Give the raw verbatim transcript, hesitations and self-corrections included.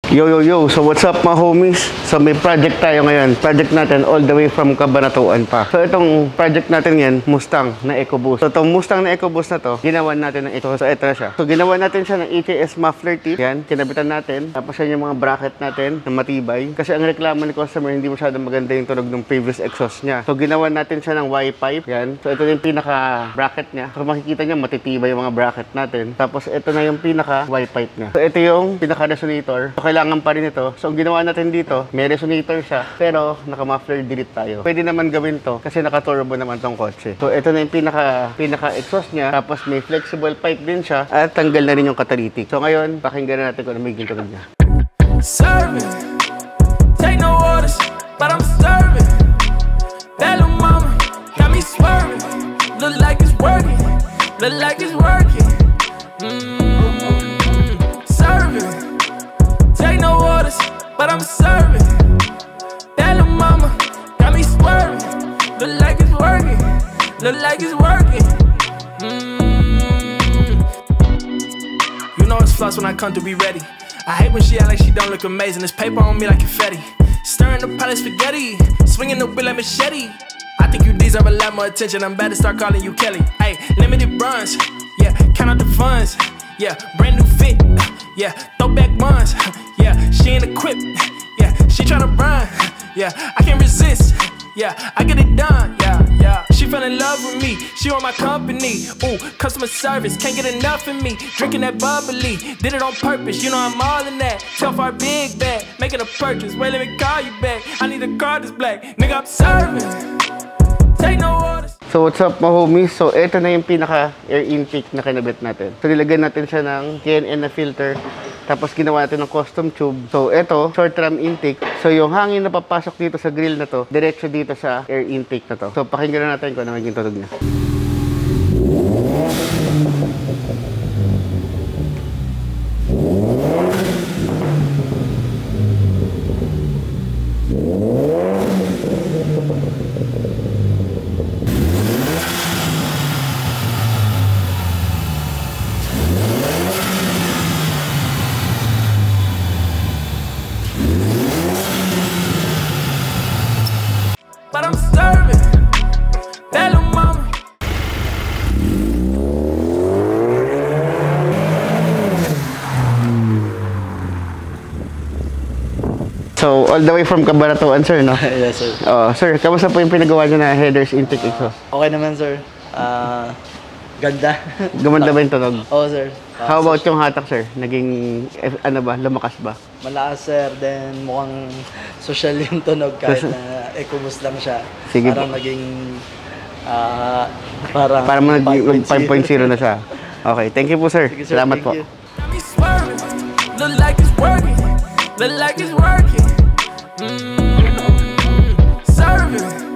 Yo, yo, yo. So, what's up mga homies? So, may project tayo ngayon. Project natin all the way from Cabanatuan pa. So, itong project natin yan, Mustang na EcoBoost. So, itong Mustang na EcoBoost na to, ginawa natin ng ito. So, ito na siya. So, ginawa natin siya ng H S muffler tip. Yan, kinabitan natin. Tapos yan yung mga bracket natin na matibay. Kasi ang reklamo ni customer, hindi masyadong maganda yung tunog ng previous exhaust niya. So, ginawa natin siya ng Y-pipe. Yan. So, ito yung pinaka-bracket niya. So, makikita niya, matitibay yung mga bracket natin. Tapos, ito na yung pinaka-Y-pipe niya. So, ito yung pinaka-resonator. So, kailangan pa rin ito. So, ang ginawa natin dito, may resonator siya, pero naka-muffler delete tayo. Pwede naman gawin to kasi naka-turbo naman tong kotse. So, ito na yung pinaka, pinaka-exhaust niya. Tapos, may flexible pipe din siya at tanggal na rin yung catalytic. So, ngayon, pakinggan natin kung ano magiging tunog niya. Serving, take no orders, but I'm serving. That little mama got me swerving. Look like it's working, look like it's working. Mm-hmm. Serving, take no orders, but I'm serving. That little mama got me swerving. Look like it's working, look like it's working. Mm-hmm. You know it's flux when I come to be ready. I hate when she act like she don't look amazing. This paper on me like confetti. Stirring the pot like spaghetti. Swinging the wheel like machete. I think you deserve a lot more attention. I'm about to start calling you Kelly. Hey, limited runs. Yeah, count out the funds. Yeah, brand new fit. Yeah, throwback ones. Yeah, she ain't equipped. Yeah, she tryna run. Yeah, I can't resist. Yeah, I get it done. Yeah, yeah. She fell in love with me. She want my company. Ooh, customer service. Can't get enough of me. Drinking that bubbly. Did it on purpose. You know I'm all in that. Tell for a big bag. Making a purchase. Wait, let me call you back. I need a car that's black. Nigga, I'm serving. Take no orders. So, what's up mga homies? So, ito na yung pinaka-air intake na kinabit natin. So, nilagyan natin siya ng K N N na filter. Tapos, ginawa natin ng custom tube. So, ito, short ram intake. So, yung hangin na papasok dito sa grill na to, diretso dito sa air intake na to. So, pakinggan na natin kung ano magiging tunog niya. But I'm serving. That little mama. So, all the way from Cabanatuan, sir, no? Yes, sir. Oh, sir, kamusta po yung pinagawa niyo na headers intake exhaust? Okay naman, sir. Ah, ganda. Gumanda ba yung tunog? Oo, sir. Ah, How about yung hatak, sir? Naging, eh, ano ba, lumakas ba? malakas, sir. Then, mukhang social yung tunog kahit na EcoBoost lang siya. Sige parang po. naging, ah, parang Para mag five point zero na siya. Okay, thank you po, sir. Sige, sir. Salamat Thank po. you. Got me swerving. Look like it's working. Look like it's working. Mm-hmm. Serving.